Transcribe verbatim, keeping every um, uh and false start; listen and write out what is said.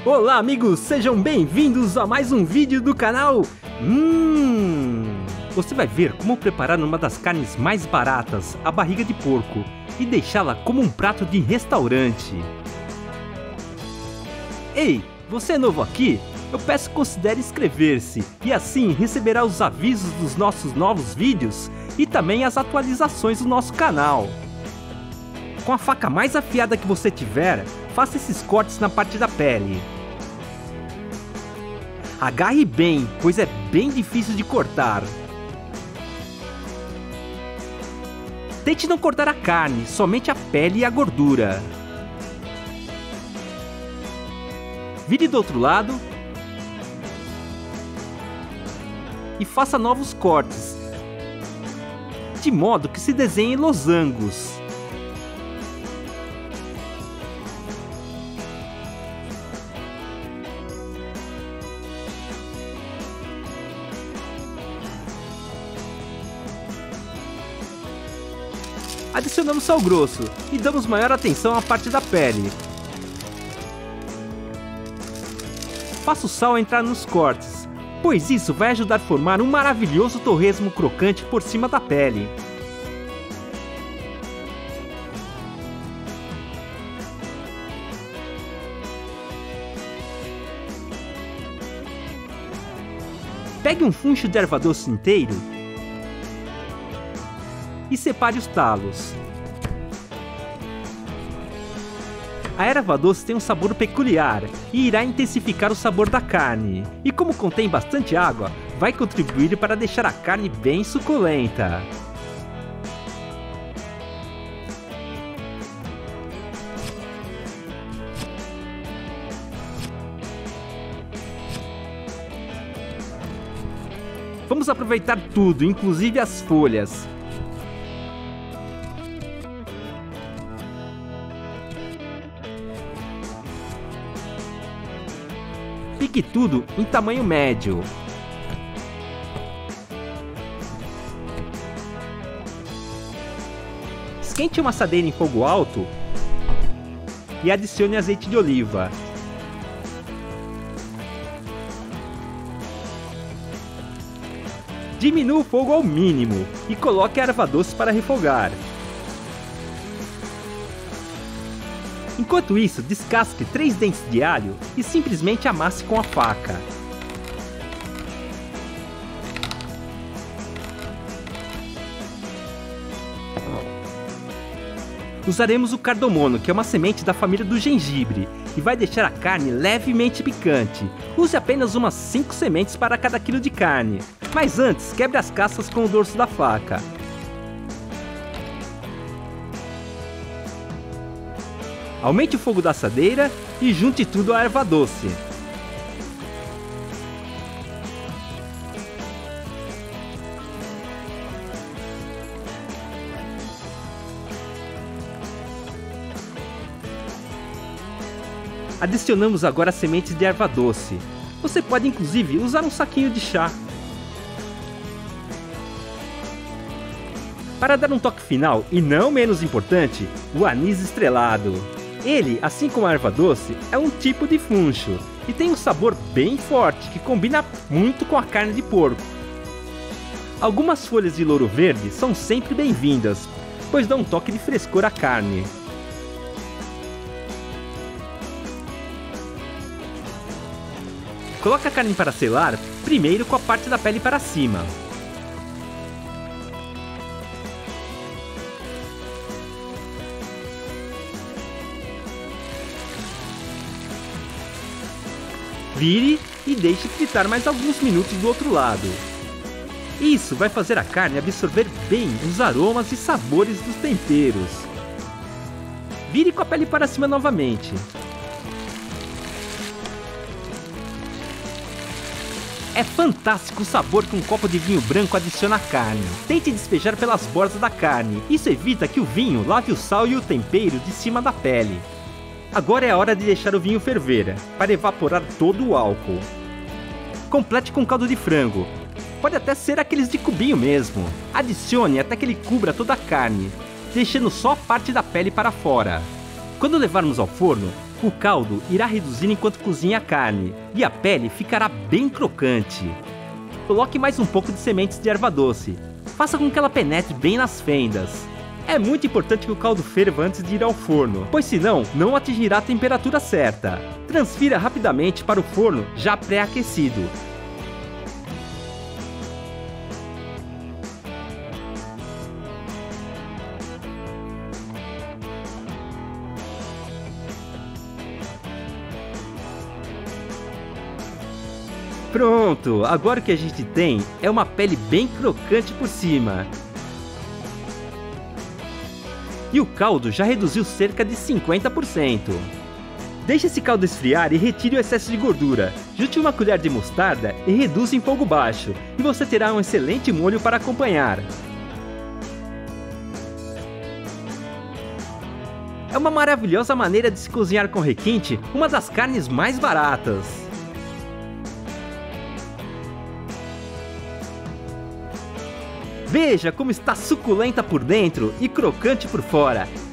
Olá amigos, sejam bem-vindos a mais um vídeo do canal. Hum, você vai ver como preparar uma das carnes mais baratas, a barriga de porco, e deixá-la como um prato de restaurante. Ei, você é novo aqui? Eu peço que considere inscrever-se e assim receberá os avisos dos nossos novos vídeos e também as atualizações do nosso canal. Com a faca mais afiada que você tiver, faça esses cortes na parte da pele. Agarre bem, pois é bem difícil de cortar. Tente não cortar a carne, somente a pele e a gordura. Vire do outro lado e faça novos cortes, de modo que se desenhem losangos. Adicionamos sal grosso e damos maior atenção à parte da pele. Faça o sal entrar nos cortes, pois isso vai ajudar a formar um maravilhoso torresmo crocante por cima da pele. Pegue um funcho de erva doce inteiro e separe os talos. A erva doce tem um sabor peculiar e irá intensificar o sabor da carne. E como contém bastante água, vai contribuir para deixar a carne bem suculenta. Vamos aproveitar tudo, inclusive as folhas. Pique tudo em tamanho médio. Esquente uma assadeira em fogo alto e adicione azeite de oliva. Diminua o fogo ao mínimo e coloque a erva doce para refogar. Enquanto isso, descasque três dentes de alho e simplesmente amasse com a faca. Usaremos o cardamomo, que é uma semente da família do gengibre, e vai deixar a carne levemente picante. Use apenas umas cinco sementes para cada quilo de carne, mas antes quebre as cascas com o dorso da faca. Aumente o fogo da assadeira e junte tudo à erva doce. Adicionamos agora as sementes de erva doce. Você pode inclusive usar um saquinho de chá. Para dar um toque final, e não menos importante, o anis estrelado. Ele, assim como a erva doce, é um tipo de funcho e tem um sabor bem forte que combina muito com a carne de porco. Algumas folhas de louro verde são sempre bem-vindas, pois dão um toque de frescor à carne. Coloque a carne para selar, primeiro com a parte da pele para cima. Vire e deixe fritar mais alguns minutos do outro lado. Isso vai fazer a carne absorver bem os aromas e sabores dos temperos. Vire com a pele para cima novamente. É fantástico o sabor que um copo de vinho branco adiciona à carne. Tente despejar pelas bordas da carne. Isso evita que o vinho lave o sal e o tempero de cima da pele. Agora é a hora de deixar o vinho ferver, para evaporar todo o álcool. Complete com caldo de frango. Pode até ser aqueles de cubinho mesmo. Adicione até que ele cubra toda a carne, deixando só a parte da pele para fora. Quando levarmos ao forno, O caldo irá reduzir enquanto cozinha a carne, e a pele ficará bem crocante. Coloque mais um pouco de sementes de erva doce. Faça com que ela penetre bem nas fendas. É muito importante que o caldo ferva antes de ir ao forno, pois senão não atingirá a temperatura certa. Transfira rapidamente para o forno já pré-aquecido. Pronto! Agora o que a gente tem é uma pele bem crocante por cima. E o caldo já reduziu cerca de cinquenta por cento. Deixe esse caldo esfriar e retire o excesso de gordura. Junte uma colher de mostarda e reduza em fogo baixo, e você terá um excelente molho para acompanhar. É uma maravilhosa maneira de se cozinhar com requinte, uma das carnes mais baratas. Veja como está suculenta por dentro e crocante por fora.